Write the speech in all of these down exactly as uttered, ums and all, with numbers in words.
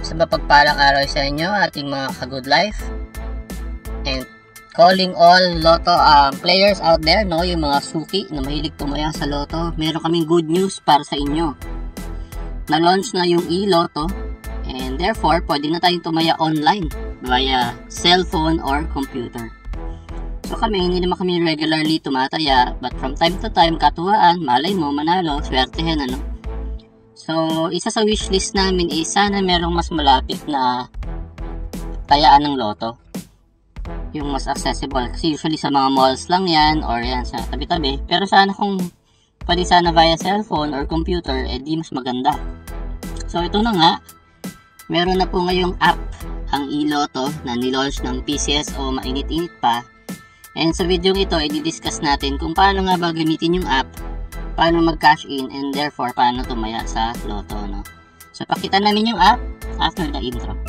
Sa mapagpalang araw sa inyo, ating mga ka-good life. And calling all Lotto um, players out there, no, yung mga suki na mahilig tumaya sa Lotto. Meron kaming good news para sa inyo. Na-launch na yung e-Lotto and therefore, pwede na tayong tumaya online via cellphone or computer. So kami, hindi naman kami regularly tumataya, but from time to time, katuwaan, malay mo, manalo, swertehin, ano. So, isa sa wishlist namin is sana merong mas malapit na tayaan ng Lotto. Yung mas accessible. Kasi usually sa mga malls lang yan, or yan sa tabi-tabi. Pero sana kung pwede sana via cellphone or computer, eh di mas maganda. So, ito na nga. Meron na po ngayong app ang e-Lotto na nilaunch ng P C S O mainit-init pa. And sa video ito, i-discuss natin kung paano nga ba gamitin yung app, paano mag-cash in, and therefore, paano tumaya sa Lotto, no? So, pakita namin yung app after the intro.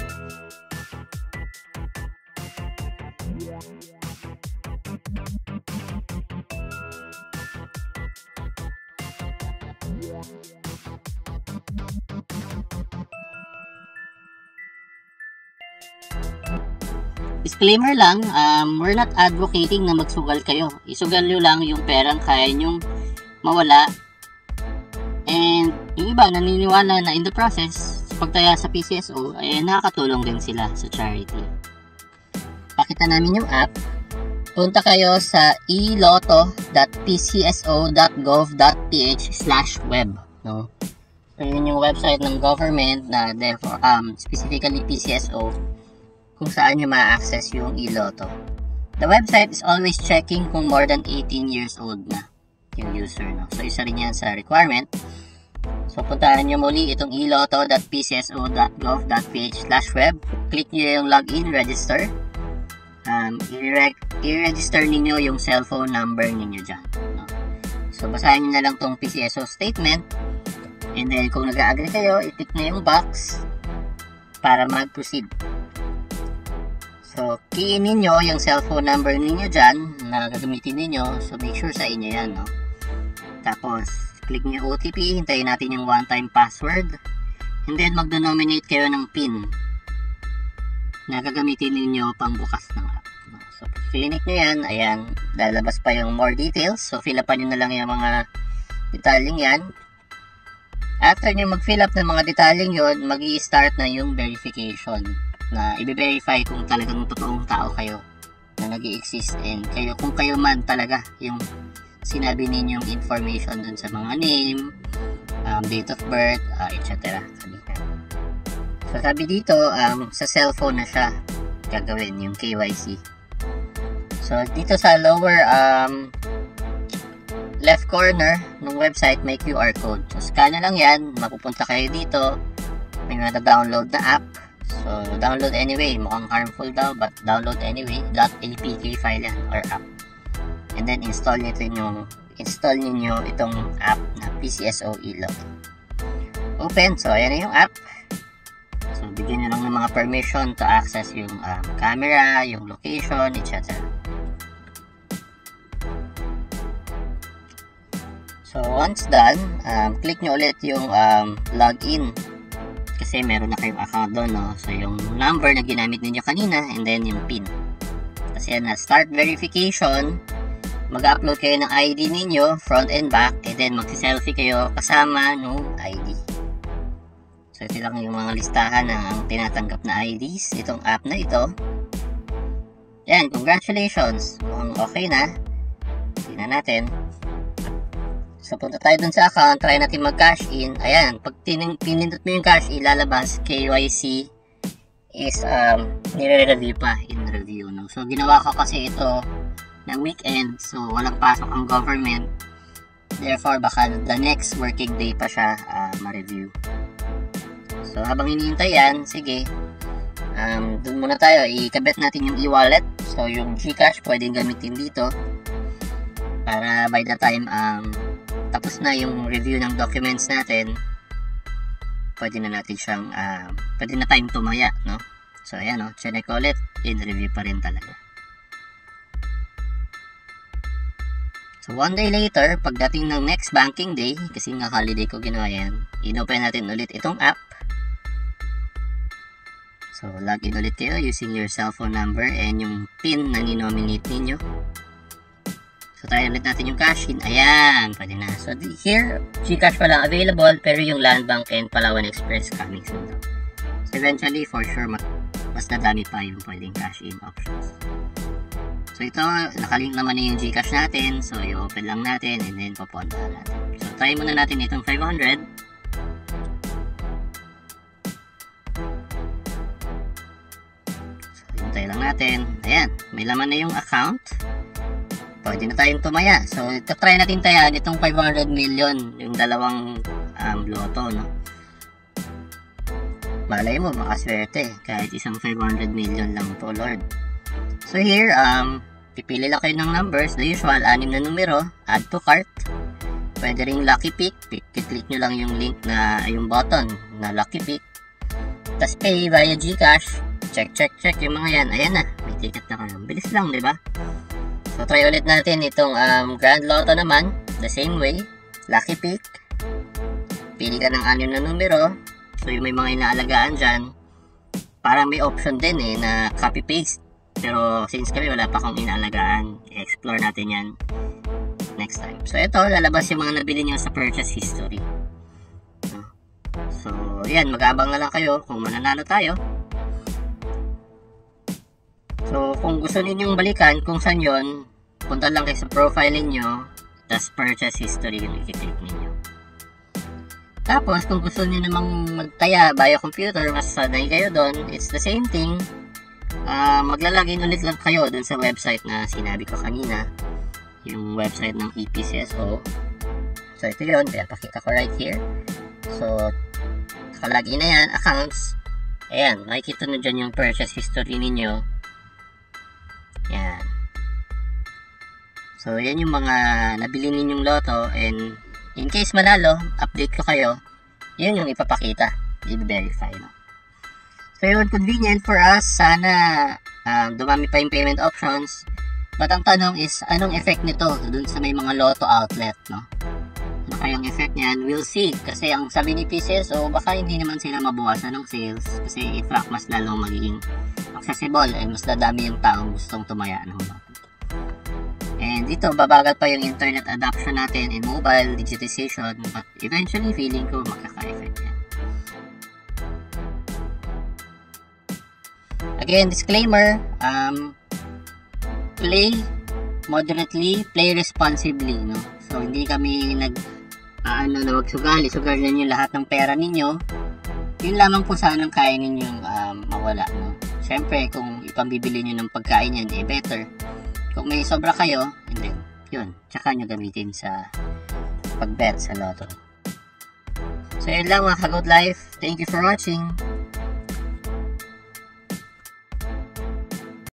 Disclaimer lang, um, we're not advocating na magsugal kayo. Isugal nyo lang yung perang kaya nyong mawala. And yung iba naniniwala na in the process, pagtaya sa P C S O, ay nakakatulong din sila sa charity. Pakita namin yung app. Punta kayo sa e lotto dot p c s o dot gov dot p h slash web, no? So yun yung website ng government na therefore um specifically P C S O kung saan nyo ma-access yung e-Lotto. The website is always checking kung more than eighteen years old na yung user, no? So isa rin yan sa requirement. So puntahan nyo muli itong e lotto dot p c s o dot gov dot p h slash web. Click nyo yung login, register. Um, i-register ninyo yung cellphone number ninyo dyan, no? So basahin nyo na lang tong P C S O statement. And then kung nag-agree kayo, i-tick na yung box para mag-proceed. So, key-in ninyo yung cellphone number ninyo dyan na gagamitin ninyo. So, make sure sa inyo yan, no? Tapos, click nyo O T P. Hintayin natin yung one-time password. And then, mag-denominate kayo ng PIN na gagamitin ninyo pang bukas ng app, no? So, clinic nyo yan. Ayan, lalabas pa yung more details. So, fill upan nyo na lang yung mga detaling yan. After nyo mag-fill up ng mga detaling yun, mag-i-start na yung verification na i-verify kung talagang totoong tao kayo na nag-i-exist and kayo, kung kayo man talaga yung sinabi ninyong information dun sa mga name, um, date of birth, uh, et cetera. So sabi dito, um, sa cellphone na siya gagawin yung K Y C. So dito sa lower um, left corner ng website may Q R code. So scan na lang yan, mapupunta kayo dito, may mata-download na app. So, download anyway. Mukhang harmful daw, but download anyway. .apk file yan, or app. And then, install nyo yung, install niyo itong app na P C S O e-Lotto. Open. So, ayan na yung app. So, bigyan nyo lang ng mga permission to access yung um, camera, yung location, et cetera. So, once done, um, click nyo ulit yung um, login. Kasi meron na kayong account doon, no? So, yung number na ginamit ninyo kanina, and then yung PIN. Kasi yan na, start verification, mag-upload kayo ng I D ninyo, front and back, and then mag-selfie kayo kasama ng I D. So, ito lang yung mga listahan ng tinatanggap na I Ds, itong app na ito. Yan, congratulations! Mukhang okay na. Tingnan natin. So, punta tayo dun sa account, try natin mag-cash in. Ayan, pag pinindot mo yung cash in, lalabas, K Y C is um, nire-review pa, in review, no? So, ginawa ko kasi ito ng weekend, so walang pasok ang government. Therefore, baka the next working day pa siya uh, ma-review. So, habang hinihintay yan, sige, um, dun muna tayo, ikabit natin yung e-wallet. So, yung GCash, pwedeng gamitin dito para by the time um, tapos na yung review ng documents natin, pwede na natin siyang uh, pwede na tayong tumaya, no? So ayan, no, check ko ulit, in review pa rin talaga. So one day later, pagdating ng next banking day, kasi nga holiday ko ginawa yan, inopen natin ulit itong app. So, login ulit kayo using your cellphone number and yung PIN na ninominate ninyo. So, try ulit natin yung cash in. Ayan, pwede na. So, here, GCash pa lang available, pero yung Land Bank and Palawan Express coming soon. So, eventually, for sure, mas nadami pa yung pwedeng cash in options. So, ito, nakalink naman na yung GCash natin. So, i-open lang natin and then papunta natin. So, try muna natin itong five hundred. Hintay lang natin. Ayan, may laman na yung account. Pwede na tayong tumaya. So, ito try natin tayan itong five hundred million, yung dalawang um, loto, no? Malay mo, makaswerte. Kahit isang five hundred million lang to, Lord. So, here, um, pipili lang kayo ng numbers. The usual, anim na numero. Add to cart. Pwede ring lucky pick. Click nyo lang yung link na, yung button na lucky pick. Tapos pay via GCash. Check, check, check yung mga yan. Ayan na. May ticket na kayo. Bilis lang, di ba? So, try ulit natin itong um, Grand Lotto naman. The same way. Lucky pick. Pili ka ng anim na numero. So, yung may mga inaalagaan dyan. Parang may option din eh na copy-paste. Pero, since kami wala pa akong inaalagaan, i-explore natin yan next time. So, ito, lalabas yung mga nabili nyo sa purchase history. So, yan. Mag-aabang na lang kayo kung mananalo tayo. So, kung gusto ninyong balikan kung saan yun, punta lang kayo sa profile niyo, tas purchase history yung i-click ninyo. Tapos, kung gusto niyo namang magtaya via computer, mas sanay kayo doon, it's the same thing. Uh, maglalagin ulit lang kayo doon sa website na sinabi ko kanina, yung website ng E P C S O. So, ito yun, pinapakita ko right here. So, nakalagin na yan, accounts. Ayan, makikita na dyan yung purchase history ninyo. Yan. So, yan yung mga nabili ninyong loto and in case manalo, update ko kayo. Yun yung ipapakita. I-verify, no? So, yun, convenient for us. Sana um, dumami pa yung payment options. But ang tanong is, anong effect nito dun sa may mga loto outlet, no? Ano kayang effect niyan? We'll see. Kasi ang sabi ni P C S O, baka hindi naman sila mabawasan ng sales. Kasi in fact, mas lalong magiging accessible and mas dadami yung taong gustong tumaya ng loto. And dito, babagal pa yung internet adoption natin in mobile digitization, but eventually feeling ko makaka-effect yan. Again, disclaimer, um, play moderately, play responsibly, no? So, hindi kami nag, uh, ano, na magsugali, sugal ninyo lahat ng pera ninyo. Yun lamang po sana ang kaya ninyong um, mawala, no? Siyempre, kung ipambibili nyo ng pagkain yan, eh better. Kung may sobra kayo, hindi. Yun, tsaka nyo gamitin sa pag-bet sa lotto. So, yun lang mga ka-Good Life. Thank you for watching.